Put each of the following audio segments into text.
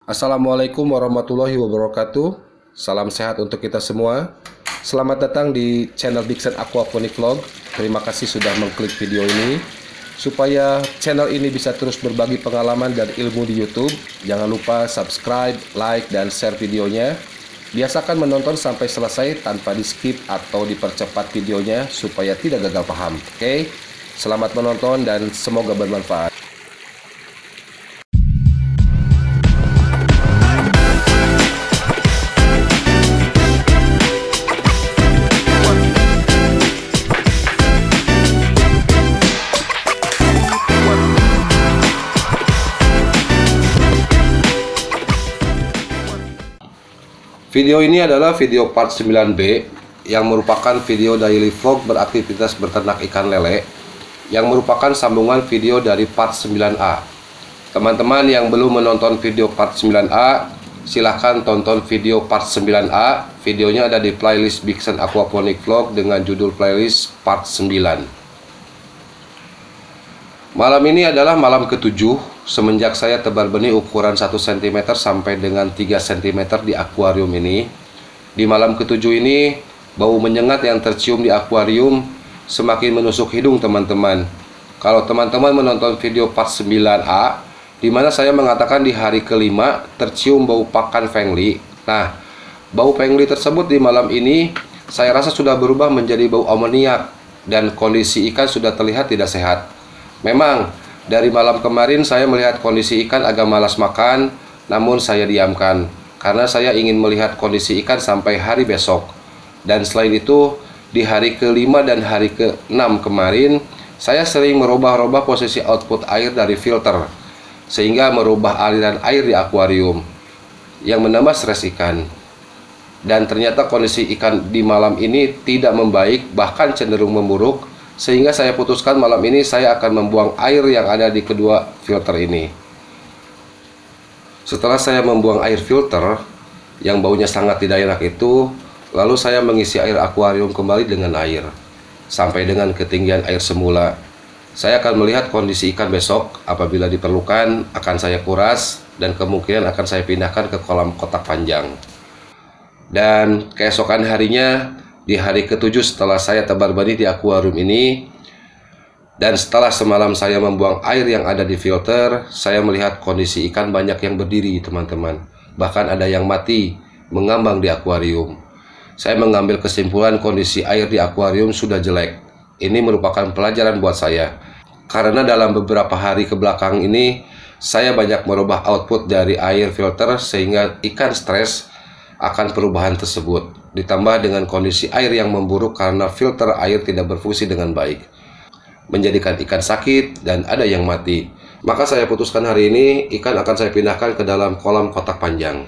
Assalamualaikum warahmatullahi wabarakatuh. Salam sehat untuk kita semua. Selamat datang di channel Dixon Aquaponic Vlog. Terima kasih sudah mengklik video ini. Supaya channel ini bisa terus berbagi pengalaman dan ilmu di YouTube, jangan lupa subscribe, like, dan share videonya. Biasakan menonton sampai selesai tanpa di skip atau dipercepat videonya supaya tidak gagal paham. Oke? Selamat menonton dan semoga bermanfaat. Video ini adalah video part 9B yang merupakan video daily vlog beraktivitas berternak ikan lele yang merupakan sambungan video dari part 9A. Teman-teman yang belum menonton video part 9A, silahkan tonton video part 9A. Videonya ada di playlist Dixon Aquaponic Vlog dengan judul playlist part 9. Malam ini adalah malam ke-7 semenjak saya tebar benih ukuran 1 cm sampai dengan 3 cm di akuarium ini. Di malam ke-7 ini, bau menyengat yang tercium di akuarium semakin menusuk hidung teman-teman. Kalau teman-teman menonton video part 9A, di mana saya mengatakan di hari ke-5 tercium bau pakan fengli. Nah, bau fengli tersebut di malam ini saya rasa sudah berubah menjadi bau amoniak dan kondisi ikan sudah terlihat tidak sehat. Memang, dari malam kemarin saya melihat kondisi ikan agak malas makan, namun saya diamkan, karena saya ingin melihat kondisi ikan sampai hari besok. Dan selain itu, di hari ke-5 dan hari ke-6 kemarin, saya sering merubah-rubah posisi output air dari filter, sehingga merubah aliran air di akuarium, yang menambah stres ikan. Dan ternyata kondisi ikan di malam ini tidak membaik, bahkan cenderung memburuk, sehingga saya putuskan malam ini saya akan membuang air yang ada di kedua filter ini. Setelah saya membuang air filter yang baunya sangat tidak enak itu, lalu saya mengisi air akuarium kembali dengan air sampai dengan ketinggian air semula. Saya akan melihat kondisi ikan besok. Apabila diperlukan akan saya kuras dan kemungkinan akan saya pindahkan ke kolam kotak panjang. Dan keesokan harinya, di hari ke-7 setelah saya tebar benih di akuarium ini, dan setelah semalam saya membuang air yang ada di filter, saya melihat kondisi ikan banyak yang berdiri teman-teman. Bahkan ada yang mati, mengambang di akuarium. Saya mengambil kesimpulan kondisi air di akuarium sudah jelek. Ini merupakan pelajaran buat saya. Karena dalam beberapa hari ke belakang ini, saya banyak merubah output dari air filter sehingga ikan stres akan perubahan tersebut, ditambah dengan kondisi air yang memburuk karena filter air tidak berfungsi dengan baik, menjadikan ikan sakit dan ada yang mati. Maka saya putuskan hari ini ikan akan saya pindahkan ke dalam kolam kotak panjang.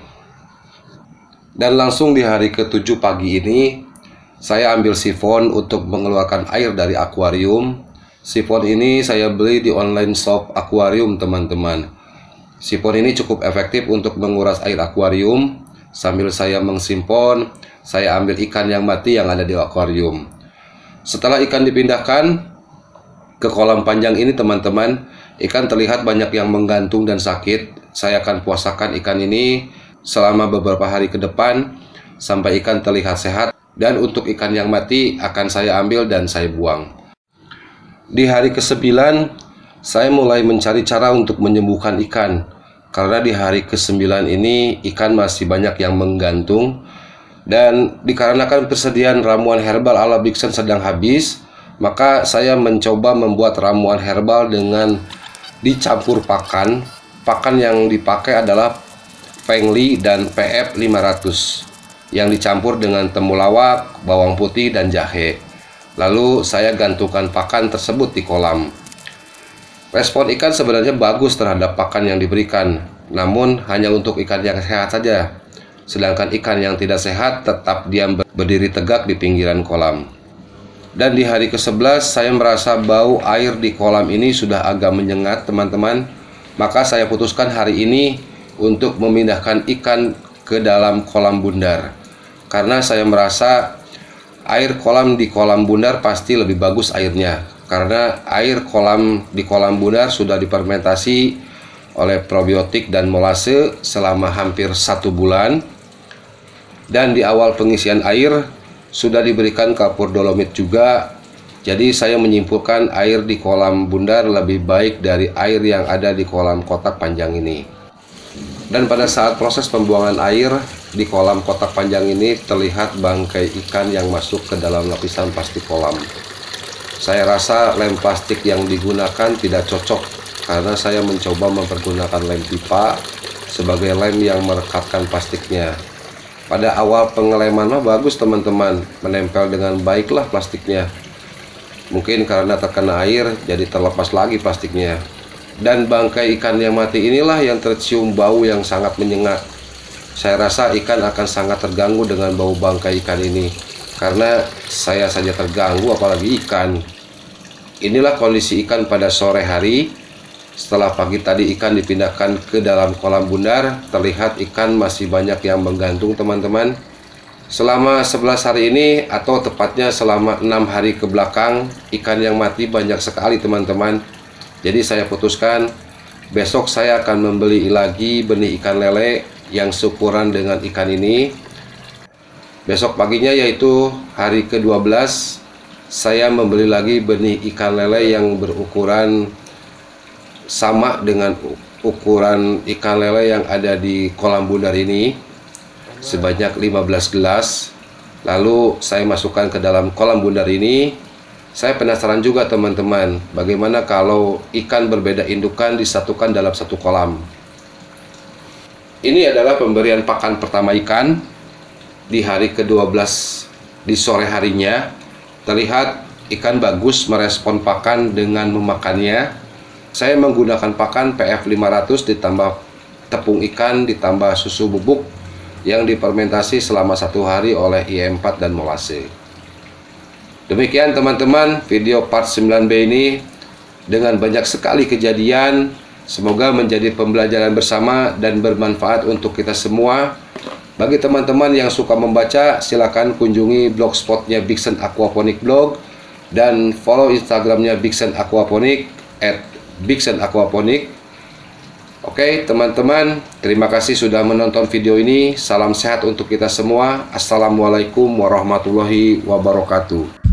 Dan langsung di hari ke-7 pagi ini, saya ambil sifon untuk mengeluarkan air dari akuarium. Sifon ini saya beli di online shop akuarium teman-teman. Sifon ini cukup efektif untuk menguras air akuarium. Sambil saya mengsimpon, saya ambil ikan yang mati yang ada di akuarium. Setelah ikan dipindahkan ke kolam panjang ini teman-teman, ikan terlihat banyak yang menggantung dan sakit. Saya akan puasakan ikan ini selama beberapa hari ke depan sampai ikan terlihat sehat. Dan untuk ikan yang mati akan saya ambil dan saya buang. Di hari ke-9, saya mulai mencari cara untuk menyembuhkan ikan. Karena di hari ke-9 ini ikan masih banyak yang menggantung. Dan dikarenakan persediaan ramuan herbal ala Dixon sedang habis, maka saya mencoba membuat ramuan herbal dengan dicampur pakan. Pakan yang dipakai adalah Fengli dan PF 500 yang dicampur dengan temulawak, bawang putih, dan jahe. Lalu saya gantungkan pakan tersebut di kolam. Respon ikan sebenarnya bagus terhadap pakan yang diberikan, namun hanya untuk ikan yang sehat saja. Sedangkan ikan yang tidak sehat tetap diam berdiri tegak di pinggiran kolam. Dan di hari ke-11 saya merasa bau air di kolam ini sudah agak menyengat teman-teman. Maka saya putuskan hari ini untuk memindahkan ikan ke dalam kolam bundar. Karena saya merasa air kolam di kolam bundar pasti lebih bagus airnya. Karena air kolam di kolam bundar sudah difermentasi oleh probiotik dan molase selama hampir 1 bulan. Dan di awal pengisian air sudah diberikan kapur dolomit juga. Jadi saya menyimpulkan air di kolam bundar lebih baik dari air yang ada di kolam kotak panjang ini. Dan pada saat proses pembuangan air di kolam kotak panjang ini terlihat bangkai ikan yang masuk ke dalam lapisan plastik kolam. Saya rasa lem plastik yang digunakan tidak cocok karena saya mencoba mempergunakan lem pipa sebagai lem yang merekatkan plastiknya. Pada awal pengeleman mah bagus teman-teman, menempel dengan baiklah plastiknya. Mungkin karena terkena air jadi terlepas lagi plastiknya. Dan bangkai ikan yang mati inilah yang tercium bau yang sangat menyengat. Saya rasa ikan akan sangat terganggu dengan bau bangkai ikan ini, karena saya saja terganggu apalagi ikan. Inilah kondisi ikan pada sore hari. Setelah pagi tadi ikan dipindahkan ke dalam kolam bundar, terlihat ikan masih banyak yang menggantung teman-teman. Selama 11 hari ini, atau tepatnya selama 6 hari ke belakang, ikan yang mati banyak sekali teman-teman. Jadi saya putuskan besok saya akan membeli lagi benih ikan lele yang seukuran dengan ikan ini. Besok paginya, yaitu hari ke-12, saya membeli lagi benih ikan lele yang berukuran sama dengan ukuran ikan lele yang ada di kolam bundar ini, sebanyak 15 gelas. Lalu saya masukkan ke dalam kolam bundar ini. Saya penasaran juga teman-teman, bagaimana kalau ikan berbeda indukan disatukan dalam satu kolam. Ini adalah pemberian pakan pertama ikan di hari ke-12 di sore harinya. Terlihat ikan bagus merespon pakan dengan memakannya. Saya menggunakan pakan PF 500 ditambah tepung ikan ditambah susu bubuk yang difermentasi selama 1 hari oleh IE4 dan molase. Demikian teman-teman video part 9B ini dengan banyak sekali kejadian. Semoga menjadi pembelajaran bersama dan bermanfaat untuk kita semua. Bagi teman-teman yang suka membaca, silakan kunjungi blogspotnya Bigsen Aquaponic Blog dan follow Instagramnya Bigsen Aquaponic @Bigsen Aquaponic. Oke teman-teman, terima kasih sudah menonton video ini. Salam sehat untuk kita semua. Assalamualaikum warahmatullahi wabarakatuh.